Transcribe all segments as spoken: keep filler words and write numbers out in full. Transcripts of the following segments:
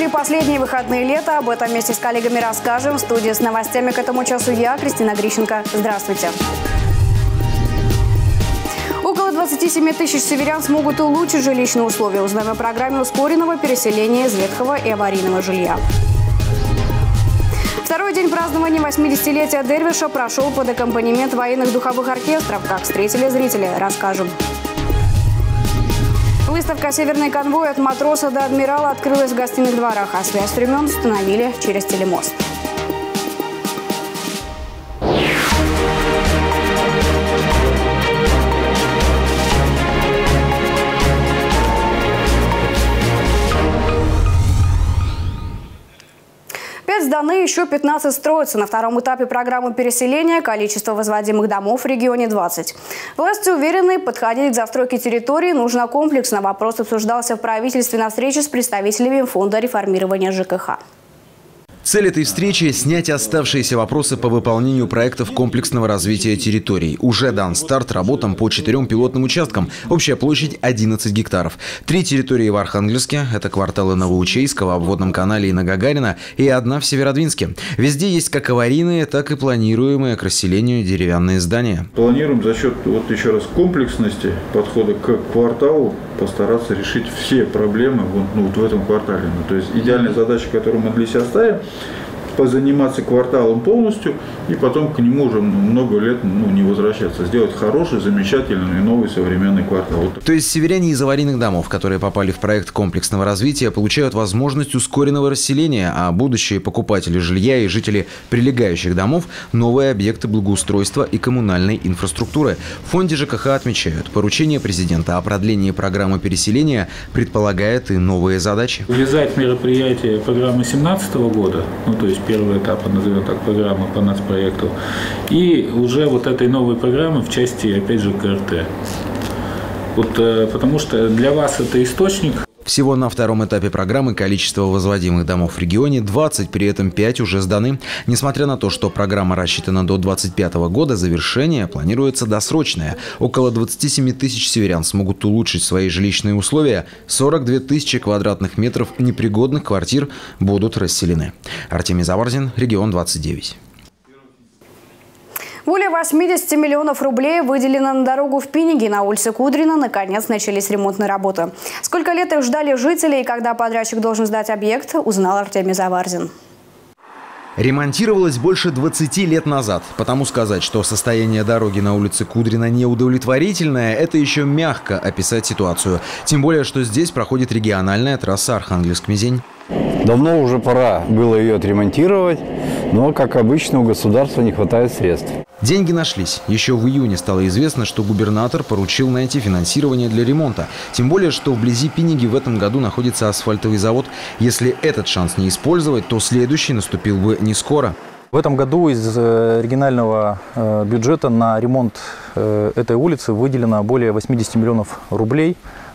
Впереди последние выходные лета. Об этом вместе с коллегами расскажем. В студии с новостями к этому часу я, Кристина Грищенко. Здравствуйте. Около двадцати семи тысяч северян смогут улучшить жилищные условия. Узнаем о программе ускоренного переселения из ветхого и аварийного жилья. Второй день празднования восьмидесятилетия Дервиша прошел под аккомпанемент военных духовых оркестров. Как встретили зрители, расскажем. Выставка «Северный конвой» от матроса до адмирала открылась в гостиных дворах, а связь времен установили через телемост. пять сданы, еще пятнадцать строятся. На втором этапе программы переселения количество возводимых домов в регионе двадцать. Власти уверены, подходить к застройке территории нужно комплексно. Вопрос обсуждался в правительстве на встрече с представителями Фонда реформирования ЖКХ. Цель этой встречи – снять оставшиеся вопросы по выполнению проектов комплексного развития территорий. Уже дан старт работам по четырем пилотным участкам. Общая площадь одиннадцать гектаров. Три территории в Архангельске – это кварталы Новоучейского, обводном канале и на Гагарина, и одна в Северодвинске. Везде есть как аварийные, так и планируемые к расселению деревянные здания. Планируем за счет, вот еще раз, комплексности подхода к кварталу постараться решить все проблемы вот, ну, вот в этом квартале. Ну, то есть идеальная задача, которую мы для себя ставим, позаниматься кварталом полностью и потом к нему уже много лет ну, не возвращаться. Сделать хороший, замечательный, новый современный квартал. То есть северяне из аварийных домов, которые попали в проект комплексного развития, получают возможность ускоренного расселения, а будущие покупатели жилья и жители прилегающих домов – новые объекты благоустройства и коммунальной инфраструктуры. В фонде ЖКХ отмечают, поручение президента о продлении программы переселения предполагает и новые задачи. Влезает мероприятие программы две тысячи семнадцатого года, ну то есть первый этап, назовем так, программы по нацпроекту, и уже вот этой новой программы в части, опять же, КРТ. Вот, потому что для вас это источник. Всего на втором этапе программы количество возводимых домов в регионе двадцать, при этом пять уже сданы. Несмотря на то, что программа рассчитана до двадцать пятого года, завершение планируется досрочное. Около двадцати семи тысяч северян смогут улучшить свои жилищные условия. сорок две тысячи квадратных метров непригодных квартир будут расселены. Артемий Заварзин, Регион двадцать девять. Более восьмидесяти миллионов рублей выделено на дорогу в Пиниги. На улице Кудрина наконец начались ремонтные работы. Сколько лет их ждали жители и когда подрядчик должен сдать объект, узнал Артемий Заварзин. Ремонтировалась больше двадцати лет назад. Потому сказать, что состояние дороги на улице Кудрина неудовлетворительное, это еще мягко описать ситуацию. Тем более, что здесь проходит региональная трасса Архангельск-Мизень. Давно уже пора было ее отремонтировать, но, как обычно, у государства не хватает средств. Деньги нашлись. Еще в июне стало известно, что губернатор поручил найти финансирование для ремонта. Тем более, что вблизи Пиниги в этом году находится асфальтовый завод. Если этот шанс не использовать, то следующий наступил бы не скоро. В этом году из регионального бюджета на ремонт этой улицы выделено более восьмидесяти миллионов рублей.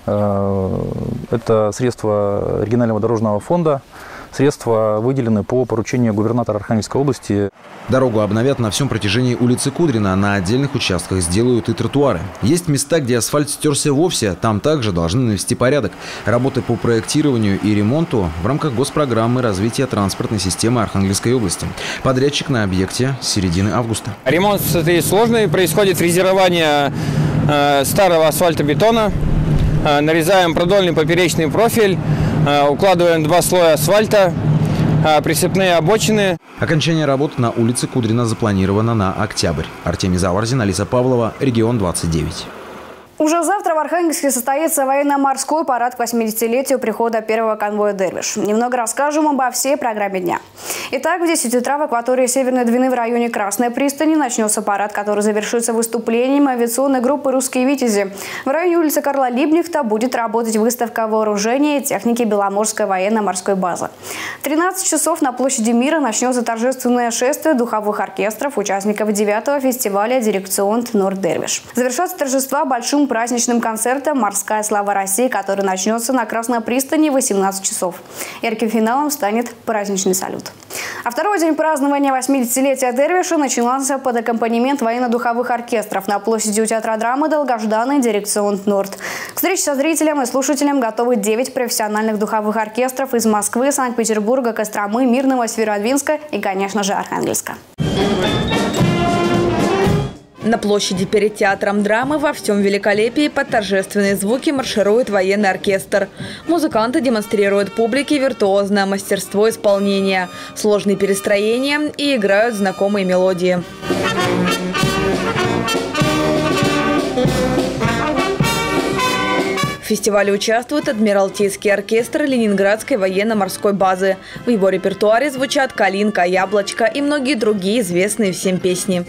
Это средства регионального дорожного фонда. Средства выделены по поручению губернатора Архангельской области. Дорогу обновят на всем протяжении улицы Кудрина. На отдельных участках сделают и тротуары. Есть места, где асфальт стерся вовсе. Там также должны навести порядок. Работы по проектированию и ремонту в рамках госпрограммы развития транспортной системы Архангельской области. Подрядчик на объекте с середины августа. Ремонт сложный. Происходит фрезерование э, старого асфальтобетона. Э, нарезаем продольный поперечный профиль. Укладываем два слоя асфальта, присыпные обочины. Окончание работ на улице Кудрина запланировано на октябрь. Артемий Заварзин, Алиса Павлова, Регион двадцать девять. Уже завтра в Архангельске состоится военно-морской парад к восьмидесятилетию прихода первого конвоя «Дервиш». Немного расскажем обо всей программе дня. Итак, в десять утра в акватории Северной Двины в районе Красной пристани начнется парад, который завершится выступлением авиационной группы «Русские витязи». В районе улицы Карла Либнихта будет работать выставка вооружения и техники Беломорской военно-морской базы. В тринадцать часов на площади Мира начнется торжественное шествие духовых оркестров участников девятого фестиваля «Дирекцион Норд Дервиш». Завершатся торжества большим праздничным концертом «Морская слава России», который начнется на Красной пристани в восемнадцать часов. Ярким финалом станет праздничный салют. А второй день празднования восьмидесятилетия Дервиша начинался под аккомпанемент военно-духовых оркестров на площади у театра драмы долгожданный «Дирекцион Норд». К Встречи со зрителем и слушателем готовы девять профессиональных духовых оркестров из Москвы, Санкт-Петербурга, Костромы, Мирного, Северодвинска и, конечно же, Архангельска. На площади перед театром драмы во всем великолепии под торжественные звуки марширует военный оркестр. Музыканты демонстрируют публике виртуозное мастерство исполнения, сложные перестроения и играют знакомые мелодии. В фестивале участвует Адмиралтейский оркестр Ленинградской военно-морской базы. В его репертуаре звучат «Калинка», «Яблочко» и многие другие известные всем песни.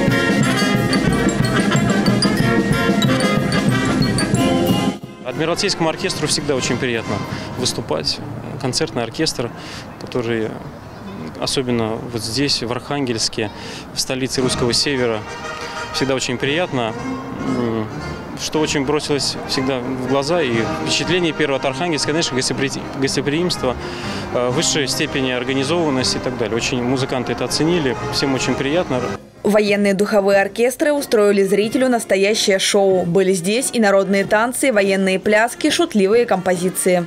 Адмиралтейскому оркестру всегда очень приятно выступать. Концертный оркестр, который особенно вот здесь, в Архангельске, в столице русского севера, всегда очень приятно. Что очень бросилось всегда в глаза и впечатление первого от Архангельска, конечно, гостеприимство, высшая степень организованности и так далее. Очень музыканты это оценили, всем очень приятно. Военные духовые оркестры устроили зрителю настоящее шоу. Были здесь и народные танцы, и военные пляски, шутливые композиции.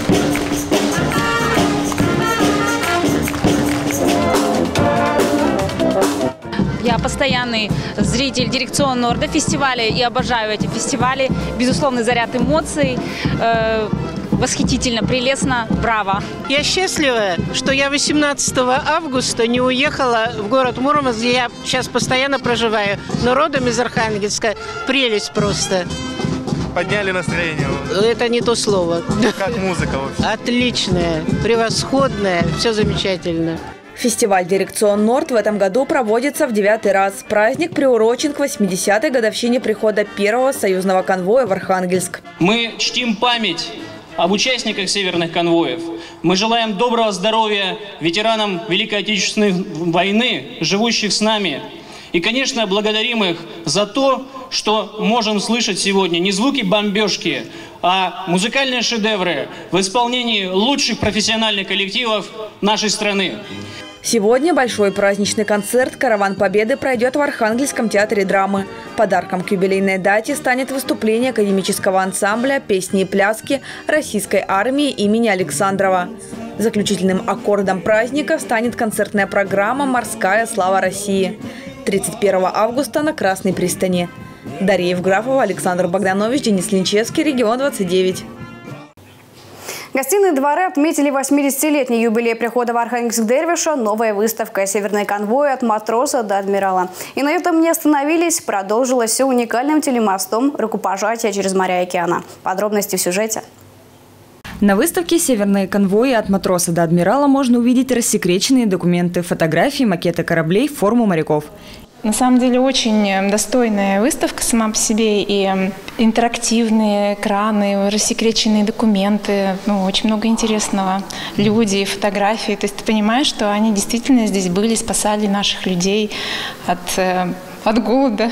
Я постоянный зритель дирекционного орда фестиваля и обожаю эти фестивали. Безусловный заряд эмоций. Э Восхитительно, прелестно, браво. Я счастлива, что я восемнадцатого августа не уехала в город Мурманск, где я сейчас постоянно проживаю. Но родом из Архангельска. Прелесть просто. Подняли настроение. Это не то слово. Как музыка вообще? Отличная, превосходная, все замечательно. Фестиваль «Дирекцион Норд» в этом году проводится в девятый раз. Праздник приурочен к восьмидесятой годовщине прихода первого союзного конвоя в Архангельск. Мы чтим память об участниках северных конвоев. Мы желаем доброго здоровья ветеранам Великой Отечественной войны, живущих с нами. И, конечно, благодарим их за то, что можем слышать сегодня не звуки бомбежки, а музыкальные шедевры в исполнении лучших профессиональных коллективов нашей страны. Сегодня большой праздничный концерт «Караван Победы» пройдет в Архангельском театре драмы. Подарком к юбилейной дате станет выступление академического ансамбля «Песни и пляски» Российской армии имени Александрова. Заключительным аккордом праздника станет концертная программа «Морская слава России» тридцать первого августа на Красной пристани. Дарья Евграфова, Александр Богданович, Денис Линчевский, Регион двадцать девять. Гостиные дворы отметили восьмидесятилетний юбилей прихода в Архангельск Дервиша, новая выставка «Северный конвой от матроса до адмирала». И на этом не остановились, продолжилось все уникальным телемостом рукопожатия через моря и океана. Подробности в сюжете. На выставке «Северные конвои от матроса до адмирала» можно увидеть рассекреченные документы, фотографии, макеты кораблей, форму моряков. На самом деле очень достойная выставка сама по себе, и интерактивные экраны, рассекреченные документы, ну, очень много интересного. Люди, фотографии. То есть ты понимаешь, что они действительно здесь были, спасали наших людей от, от голода.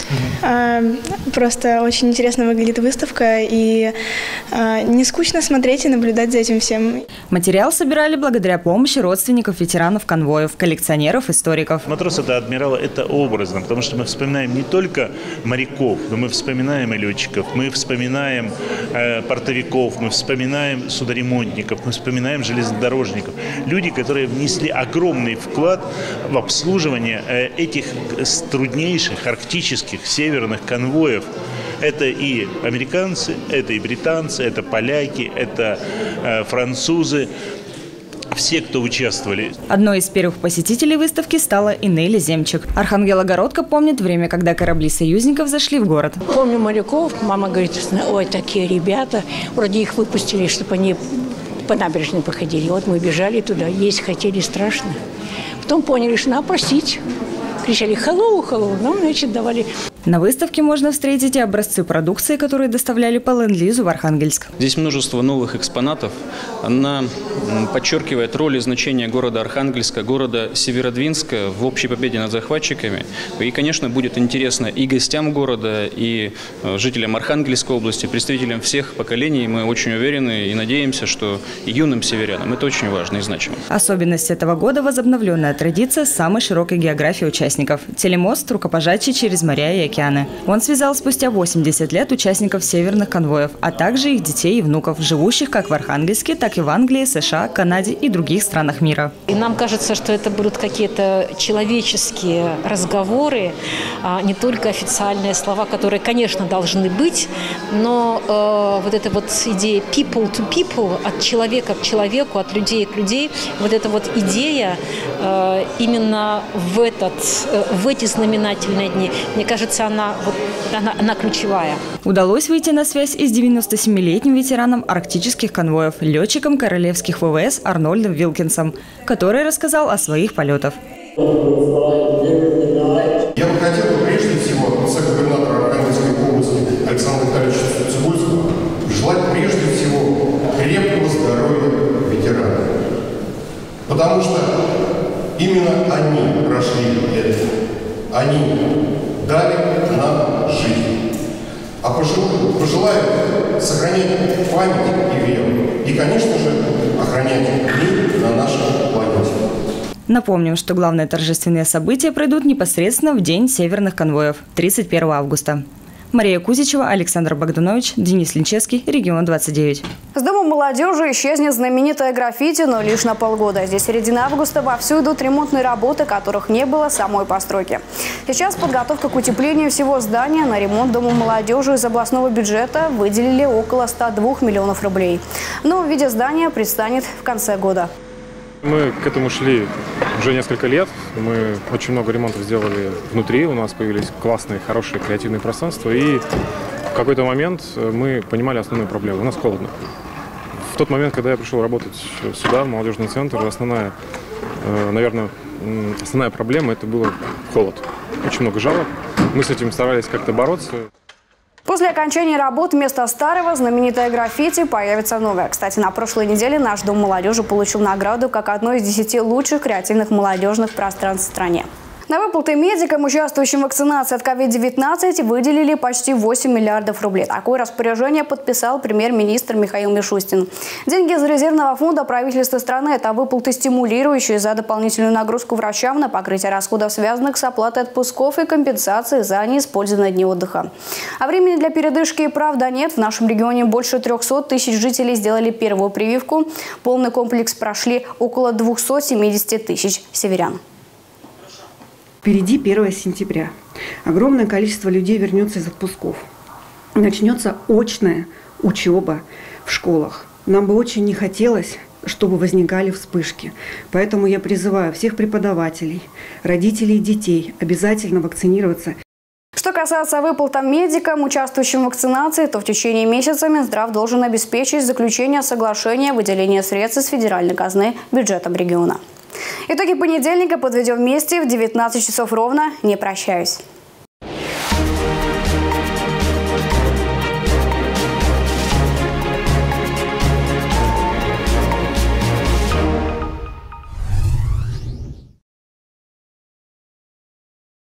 Просто очень интересно выглядит выставка, и не скучно смотреть и наблюдать за этим всем. Материал собирали благодаря помощи родственников ветеранов конвоев, коллекционеров, историков. Матросы до адмирала – это образно, потому что мы вспоминаем не только моряков, но мы вспоминаем и летчиков, мы вспоминаем э, портовиков, мы вспоминаем судоремонтников, мы вспоминаем железнодорожников. Люди, которые внесли огромный вклад в обслуживание э, этих труднейших арктических северных конвоев. Это и американцы, это и британцы, это поляки, это э, французы. Все, кто участвовали. Одной из первых посетителей выставки стала Инелли Земчик. Архангелогородка помнит время, когда корабли союзников зашли в город. Помню моряков. Мама говорит: ой, такие ребята. Вроде их выпустили, чтобы они по набережной походили. Вот мы бежали туда, есть хотели страшно. Потом поняли, что надо просить. Кричали «Hello, hello», нам, значит, давали. На выставке можно встретить и образцы продукции, которые доставляли по ленд-лизу в Архангельск. Здесь множество новых экспонатов. Она подчеркивает роль и значение города Архангельска, города Северодвинска в общей победе над захватчиками. И, конечно, будет интересно и гостям города, и жителям Архангельской области, представителям всех поколений. Мы очень уверены и надеемся, что и юным северянам это очень важно и значимо. Особенность этого года – возобновленная традиция самой широкой географии участников. Телемост, рукопожатие через моря и океаны. океаны. Он связал спустя восемьдесят лет участников северных конвоев, а также их детей и внуков, живущих как в Архангельске, так и в Англии, США, Канаде и других странах мира. И нам кажется, что это будут какие-то человеческие разговоры, а не только официальные слова, которые, конечно, должны быть, но э, вот эта вот идея people to people, от человека к человеку, от людей к людей, вот эта вот идея э, именно в, этот, э, в эти знаменательные дни, мне кажется, она, вот, она, она ключевая. Удалось выйти на связь и с девяностосемилетним ветераном арктических конвоев, летчиком королевских ВВС Арнольдом Вилкинсом, который рассказал о своих полетах. Я бы хотел прежде всего от лица губернатора Архангельской области Александра Витальевича Цибульского желать прежде всего крепкого здоровья ветеранов. Потому что именно они прошли это. Они дали нам жизнь. А пожелаю, пожелаю сохранять память и веру. И, конечно же, охранять мир на нашей планете. Напомним, что главные торжественные события пройдут непосредственно в день северных конвоев – тридцать первого августа. Мария Кузичева, Александр Богданович, Денис Линчевский, Регион двадцать девять. С Домом молодежи исчезнет знаменитое граффити, но лишь на полгода. Здесь в середине августа вовсю идут ремонтные работы, которых не было самой постройки. Сейчас подготовка к утеплению всего здания. На ремонт Дома молодежи из областного бюджета выделили около ста двух миллионов рублей. В новом виде здания предстанет в конце года. Мы к этому шли уже несколько лет. Мы очень много ремонтов сделали внутри. У нас появились классные, хорошие, креативные пространства. И в какой-то момент мы понимали основную проблему. У нас холодно. В тот момент, когда я пришел работать сюда, в молодежный центр, основная, наверное, основная проблема – это был холод. Очень много жалоб. Мы с этим старались как-то бороться. После окончания работ вместо старого знаменитое граффити появится новое. Кстати, на прошлой неделе наш Дом молодежи получил награду как одно из десяти лучших креативных молодежных пространств в стране. На выплаты медикам, участвующим в вакцинации от ковид девятнадцать, выделили почти восемь миллиардов рублей. Такое распоряжение подписал премьер-министр Михаил Мишустин. Деньги из резервного фонда правительства страны – это выплаты, стимулирующие за дополнительную нагрузку врачам на покрытие расходов, связанных с оплатой отпусков и компенсацией за неиспользованные дни отдыха. А времени для передышки и правда нет. В нашем регионе больше трёхсот тысяч жителей сделали первую прививку. Полный комплекс прошли около двухсот семидесяти тысяч северян. Впереди первое сентября. Огромное количество людей вернется из отпусков. Начнется очная учеба в школах. Нам бы очень не хотелось, чтобы возникали вспышки. Поэтому я призываю всех преподавателей, родителей и детей обязательно вакцинироваться. Что касается выплат медикам, участвующим в вакцинации, то в течение месяца Минздрав должен обеспечить заключение соглашения о выделении средств из федеральной казны бюджетом региона. Итоги понедельника подведем вместе в девятнадцать часов ровно. Не прощаюсь.